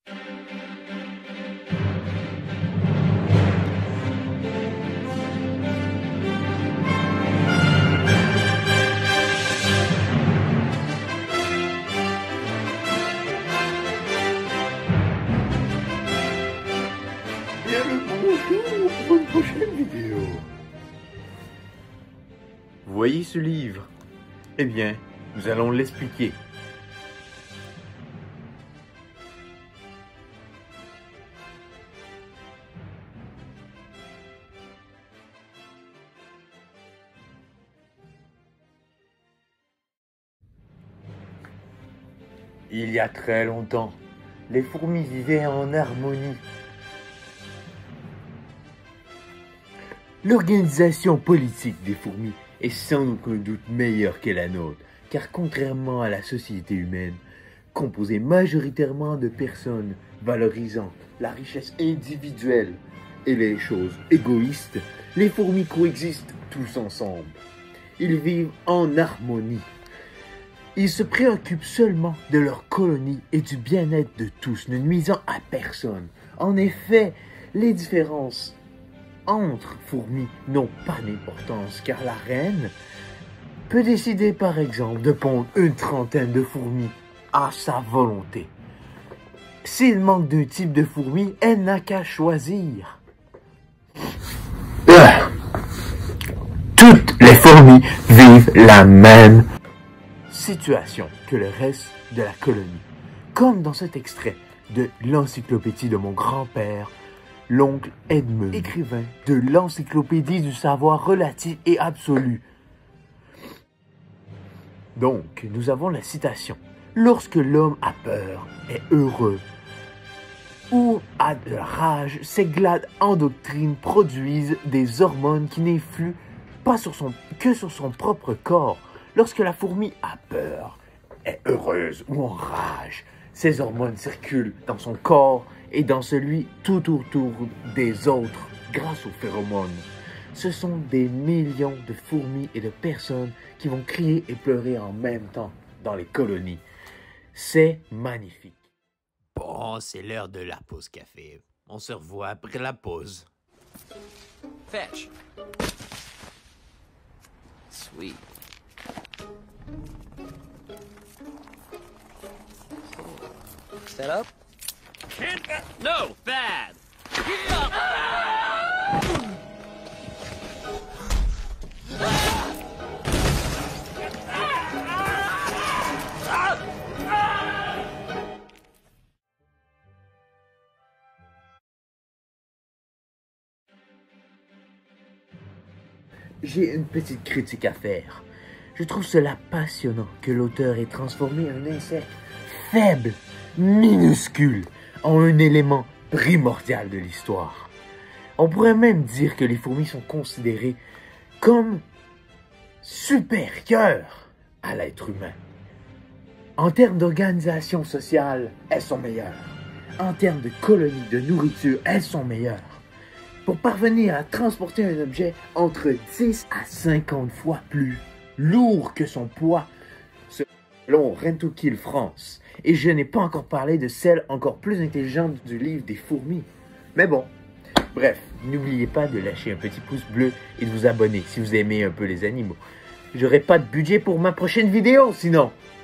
Bien le bonjour pour une prochaine vidéo. Vous voyez ce livre? Eh bien, nous allons l'expliquer. Il y a très longtemps, les fourmis vivaient en harmonie. L'organisation politique des fourmis est sans aucun doute meilleure que la nôtre, car contrairement à la société humaine, composée majoritairement de personnes valorisant la richesse individuelle et les choses égoïstes, les fourmis coexistent tous ensemble. Ils vivent en harmonie. Ils se préoccupent seulement de leur colonie et du bien-être de tous, ne nuisant à personne. En effet, les différences entre fourmis n'ont pas d'importance, car la reine peut décider par exemple de pondre une trentaine de fourmis à sa volonté. S'il manque d'un type de fourmi, elle n'a qu'à choisir. Toutes les fourmis vivent la même situation que le reste de la colonie. Comme dans cet extrait de l'encyclopédie de mon grand-père, l'oncle Edmund, écrivain de l'encyclopédie du savoir relatif et absolu. Donc, nous avons la citation. Lorsque l'homme a peur, est heureux, ou a de la rage, ses glandes endocrines produisent des hormones qui n'influent pas que sur son propre corps. Lorsque la fourmi a peur, est heureuse ou en rage, ces hormones circulent dans son corps et dans celui tout autour des autres grâce aux phéromones. Ce sont des millions de fourmis et de personnes qui vont crier et pleurer en même temps dans les colonies. C'est magnifique. Bon, c'est l'heure de la pause café. On se revoit après la pause. Fetch. Sweet. Set up? No, bad! J'ai une petite critique à faire. Je trouve cela passionnant que l'auteur ait transformé un insecte faible, minuscule, en un élément primordial de l'histoire. On pourrait même dire que les fourmis sont considérées comme supérieures à l'être humain. En termes d'organisation sociale, elles sont meilleures. En termes de colonie, de nourriture, elles sont meilleures. Pour parvenir à transporter un objet entre 10 à 50 fois plus lourd que son poids, selon Rentokil France. Et je n'ai pas encore parlé de celle encore plus intelligente du livre des fourmis. Mais bon, bref, n'oubliez pas de lâcher un petit pouce bleu et de vous abonner si vous aimez un peu les animaux. J'aurai pas de budget pour ma prochaine vidéo sinon.